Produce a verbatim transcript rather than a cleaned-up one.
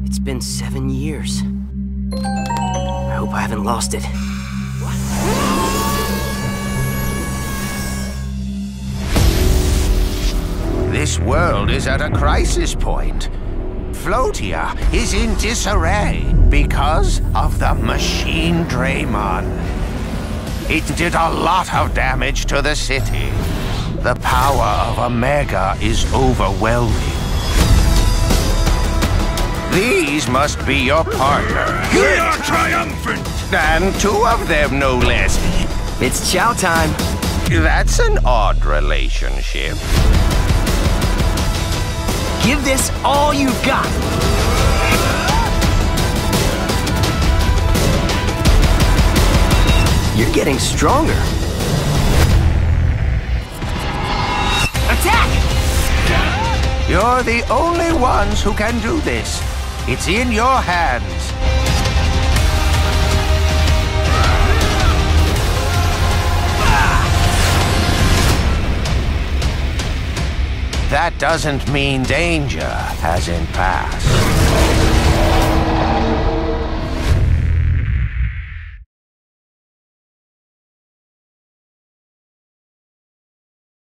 It's been seven years. I hope I haven't lost it. This world is at a crisis point. Floatia is in disarray because of the machine Draymon. It did a lot of damage to the city. The power of Omega is overwhelming. These must be your partner. We are triumphant! And two of them, no less. It's chow time. That's an odd relationship. Give this all you've got. You're getting stronger. Attack! You're the only ones who can do this. It's in your hands. That doesn't mean danger, as in past.